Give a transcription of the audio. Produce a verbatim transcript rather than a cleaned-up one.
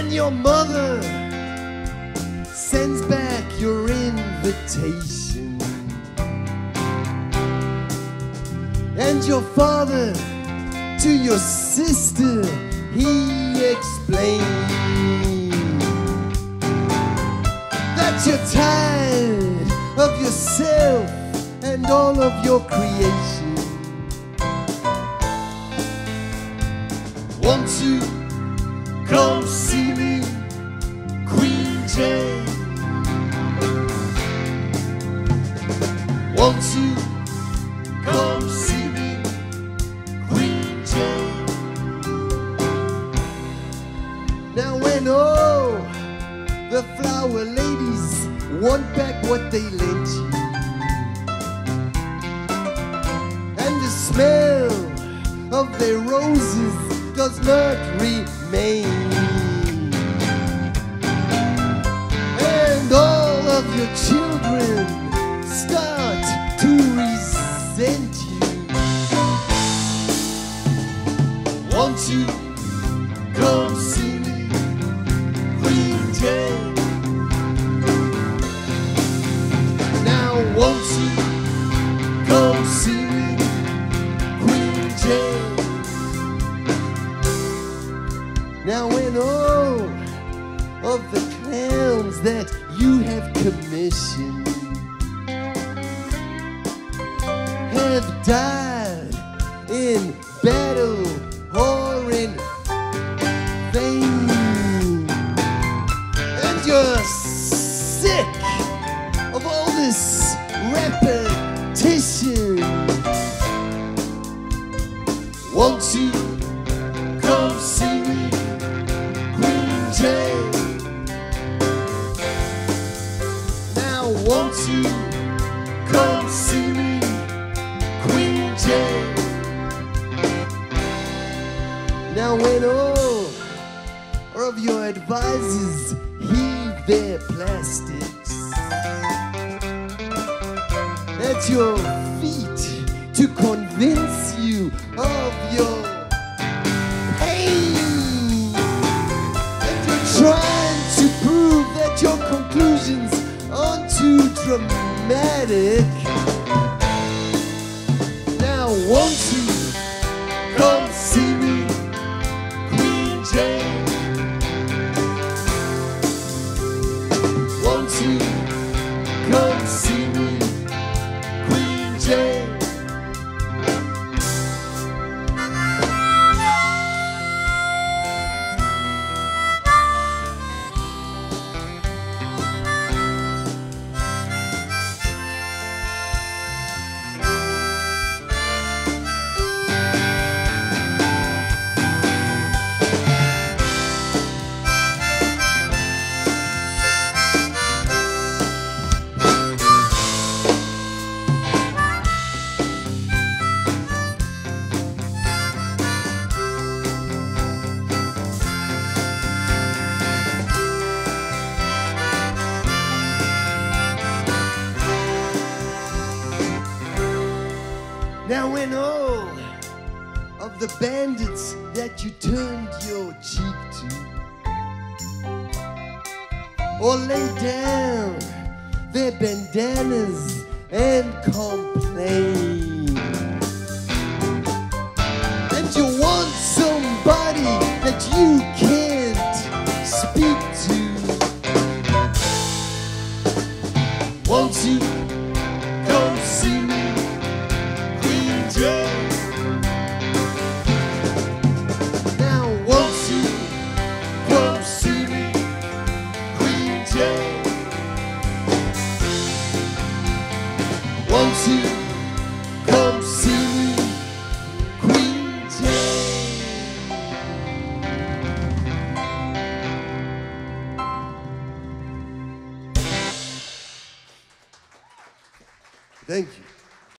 when your mother sends back your invitation, and your father to your sister, he explained that you're tired of yourself and all of your creation. Want to come see me, Queen Jane? Want to come see me, Queen Jane? Now when all the flower ladies want back what they lent you, and the smell of their roses does not remain, and all of your children start to resent you, want to come see me, Queen Jane? Now won't you come see me, Queen Jane? Now when all of the clowns that you have commissioned have died in battle or in vain, and you're sick of all this repetition, won't you come see me, Queen Jane? Now won't you come see me, Queen Jane? Now when all of your advisors heave their plastics at your feet to convince you of your pain, and you're trying to prove that your conclusions aren't too dramatic, now won't you come see me, Queen Jane? Won't you come see me, Queen Jane? Now when all of the bandits that you turned your cheek to or lay down their bandanas and complain, and you want somebody that you can't speak to, won't you come see me, Queen Jane? Now won't you come see me, Queen Jane? Won't you come see me, Queen Jane? Thank you.